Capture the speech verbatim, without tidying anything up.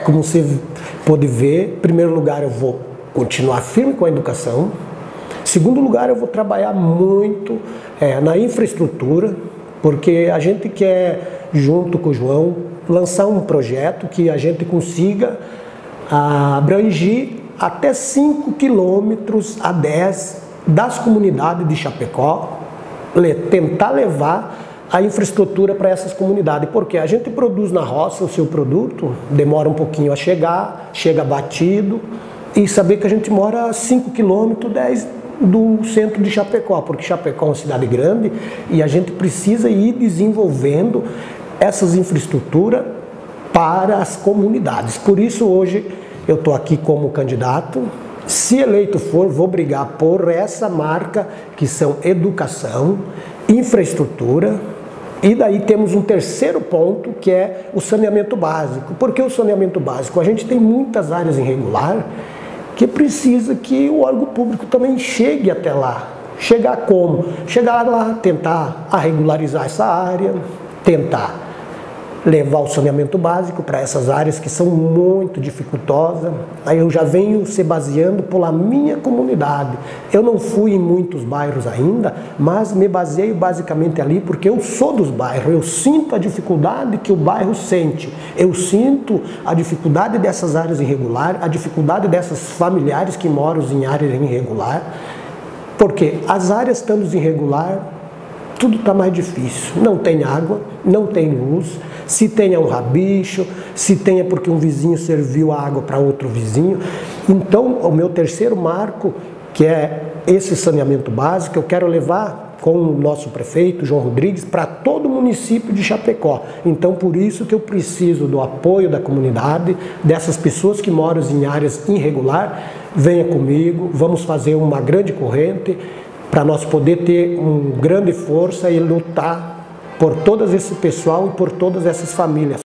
como você pode ver, em primeiro lugar eu vou continuar firme com a educação. Em segundo lugar, eu vou trabalhar muito é, na infraestrutura, porque a gente quer, junto com o João, lançar um projeto que a gente consiga abranger até cinco quilômetros a dez das comunidades de Chapecó, tentar levar a infraestrutura para essas comunidades, porque a gente produz na roça o seu produto, demora um pouquinho a chegar, chega batido, e saber que a gente mora a cinco quilômetros, dez do centro de Chapecó, porque Chapecó é uma cidade grande e a gente precisa ir desenvolvendo essas infraestruturas para as comunidades. Por isso hoje eu estou aqui como candidato. Se eleito for, vou brigar por essa marca que são educação, infraestrutura, e daí temos um terceiro ponto que é o saneamento básico. Por que o saneamento básico? A gente tem muitas áreas irregulares que precisa que o órgão público também chegue até lá. Chegar como? Chegar lá, tentar regularizar essa área, tentar levar o saneamento básico para essas áreas que são muito dificultosas. Aí eu já venho se baseando pela minha comunidade. Eu não fui em muitos bairros ainda, mas me baseio basicamente ali porque eu sou dos bairros. Eu sinto a dificuldade que o bairro sente. Eu sinto a dificuldade dessas áreas irregulares, a dificuldade dessas familiares que moram em áreas irregulares. Porque as áreas estando irregulares, tudo está mais difícil. Não tem água, não tem luz. Se tem é um rabicho, se tem é porque um vizinho serviu a água para outro vizinho. Então, o meu terceiro marco, que é esse saneamento básico, eu quero levar com o nosso prefeito, João Rodrigues, para todo o município de Chapecó. Então, por isso que eu preciso do apoio da comunidade, dessas pessoas que moram em áreas irregulares. Venha comigo, vamos fazer uma grande corrente, para nós poder ter uma grande força e lutar por todo esse pessoal e por todas essas famílias.